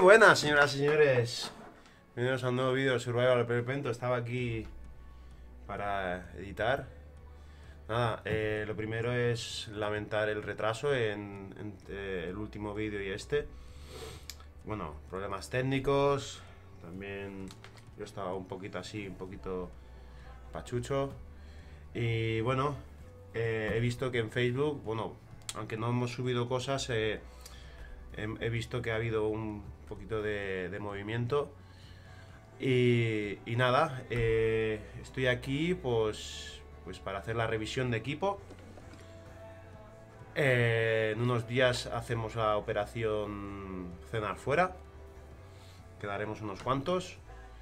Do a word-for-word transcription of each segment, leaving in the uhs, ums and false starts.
buenas, señoras y señores. Bienvenidos a un nuevo vídeo de Survival Experimento. Estaba aquí para editar. Nada, eh, lo primero es lamentar el retraso en, en eh, el último vídeo y este. Bueno, problemas técnicos. También yo estaba un poquito así, un poquito pachucho. Y bueno, eh, he visto que en Facebook, bueno, aunque no hemos subido cosas, eh, he, he visto que ha habido un poquito de, de movimiento. Y, y nada, eh, estoy aquí pues, pues para hacer la revisión de equipo. Eh, en unos días hacemos la operación cenar fuera. Quedaremos unos cuantos.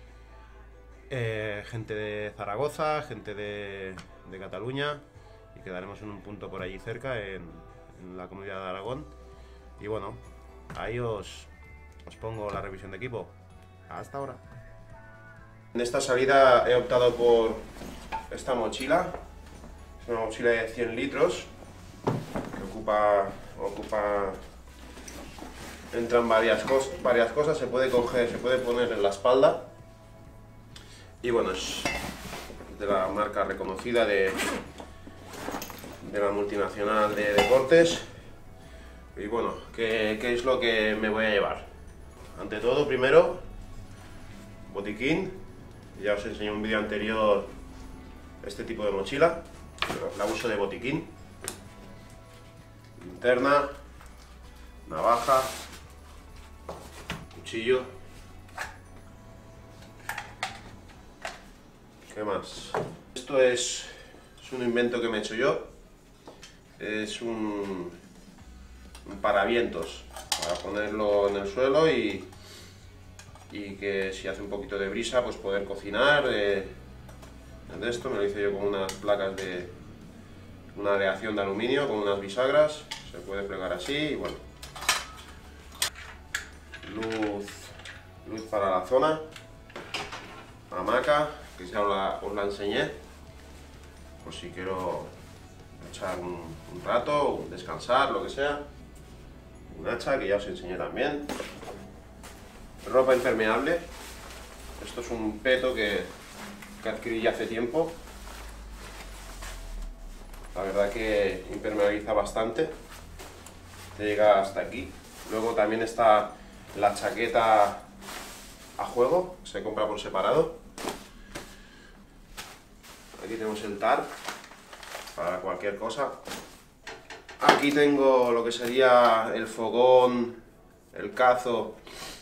Eh, gente de Zaragoza, gente de, de Cataluña. Y quedaremos en un punto por allí cerca, en, en la comunidad de Aragón. Y bueno, ahí os, os pongo la revisión de equipo. Hasta ahora. En esta salida he optado por esta mochila. Es una mochila de cien litros que ocupa, ocupa entran varias, cos, varias cosas. Se puede coger, se puede poner en la espalda. Y bueno, es de la marca reconocida de, de la multinacional de deportes. Y bueno, ¿qué, qué es lo que me voy a llevar? Ante todo, primero, botiquín. Ya os enseñé en un vídeo anterior este tipo de mochila, la uso de botiquín. Linterna, navaja, cuchillo. ¿Qué más? Esto es, es un invento que me he hecho yo. Es un, un paravientos para ponerlo en el suelo y y que si hace un poquito de brisa, pues poder cocinar. Eh, de esto me lo hice yo con unas placas de una aleación de aluminio, con unas bisagras, se puede plegar así y bueno. Luz, luz para la zona, hamaca, que ya os la, os la enseñé, por si quiero echar un, un rato, descansar, lo que sea. Un hacha, que ya os enseñé también. Ropa impermeable. Esto es un peto que, que adquirí ya hace tiempo. La verdad que impermeabiliza bastante. Te llega hasta aquí. Luego también está la chaqueta a juego, se compra por separado. Aquí tenemos el tarp para cualquier cosa. Aquí tengo lo que sería el fogón, el cazo,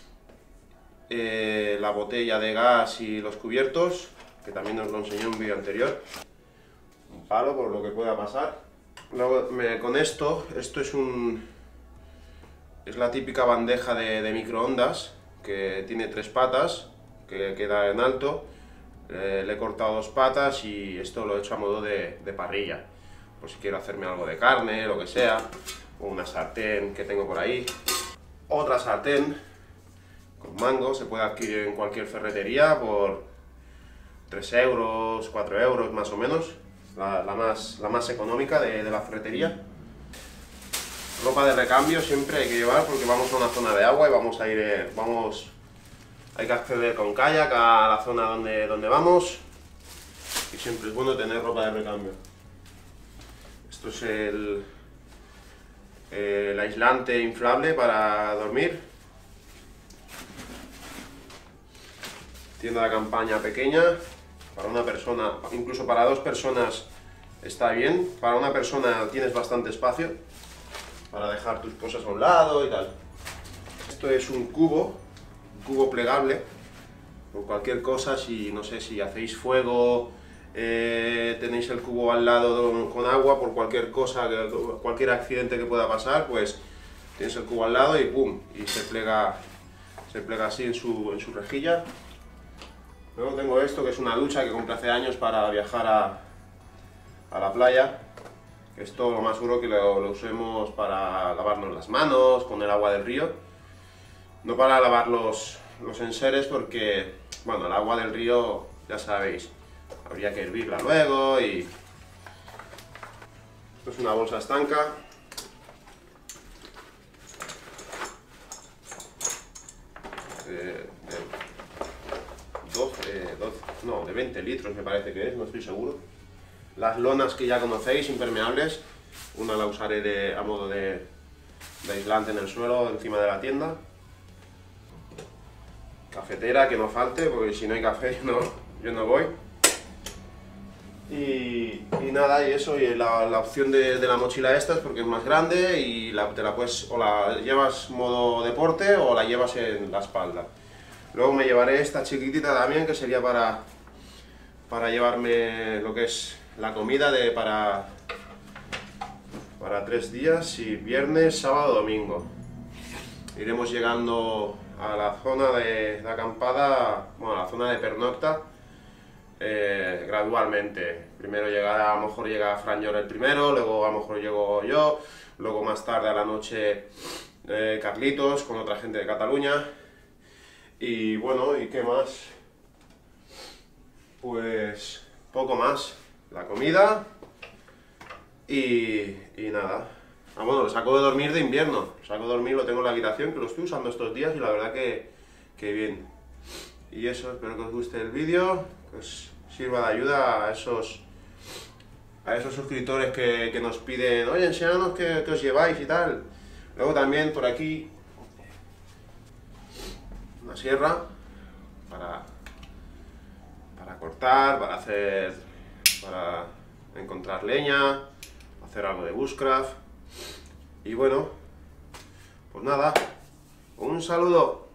Eh, la botella de gas y los cubiertos, que también os lo enseñé en un vídeo anterior. Un palo por lo que pueda pasar. Luego me, con esto, esto es un es la típica bandeja de, de microondas que tiene tres patas, que queda en alto. Eh, le he cortado dos patas y esto lo he hecho a modo de, de parrilla, por si quiero hacerme algo de carne, lo que sea. O una sartén que tengo por ahí. Otra sartén con mango, se puede adquirir en cualquier ferretería por tres euros, cuatro euros más o menos, la, la, más, la más económica de, de la ferretería. Ropa de recambio siempre hay que llevar porque vamos a una zona de agua y vamos a ir, eh, vamos, hay que acceder con kayak a la zona donde, donde vamos y siempre es bueno tener ropa de recambio. Esto es el, el aislante inflable para dormir. Tienda de campaña pequeña, para una persona, incluso para dos personas está bien. Para una persona tienes bastante espacio para dejar tus cosas a un lado y tal. Esto es un cubo, un cubo plegable, por cualquier cosa, si no sé, si hacéis fuego, eh, tenéis el cubo al lado con agua, por cualquier cosa, cualquier accidente que pueda pasar, pues tienes el cubo al lado y pum, y se plega, se plega así en su, en su rejilla. Luego tengo esto, que es una ducha que compré hace años para viajar a, a la playa. Esto lo más seguro que lo, lo usemos para lavarnos las manos con el agua del río. No para lavar los, los enseres porque, bueno, el agua del río, ya sabéis, habría que hervirla luego y... Esto es una bolsa estanca. de, de doce, doce, no, de veinte litros me parece que es, no estoy seguro. Las lonas que ya conocéis, impermeables, una la usaré de, a modo de, de aislante en el suelo, encima de la tienda. Cafetera, que no falte, porque si no hay café yo no, yo no voy. Y, y nada, y eso, y la, la opción de, de la mochila esta es porque es más grande y la, te la puedes, o la llevas modo deporte o la llevas en la espalda. Luego me llevaré esta chiquitita también, que sería para, para llevarme lo que es la comida de, para, para tres días, y viernes, sábado, domingo. Iremos llegando a la zona de, de acampada, bueno, a la zona de pernocta, eh, gradualmente. Primero llegará, a lo mejor llega Fran Llor el primero, luego a lo mejor llego yo, luego más tarde a la noche eh, Carlitos con otra gente de Cataluña. Y bueno, ¿y qué más? Pues poco más. La comida y, y nada. Ah, bueno, lo saco de dormir de invierno. Lo saco de dormir, lo tengo en la habitación, que lo estoy usando estos días y la verdad que, que bien. Y eso, espero que os guste el vídeo, que os sirva de ayuda a esos, a esos suscriptores que, que nos piden, oye, enséñanos qué, qué os lleváis y tal. Luego también por aquí una sierra para, para cortar, para hacer, para encontrar leña, hacer algo de bushcraft. Y bueno, pues nada, un saludo.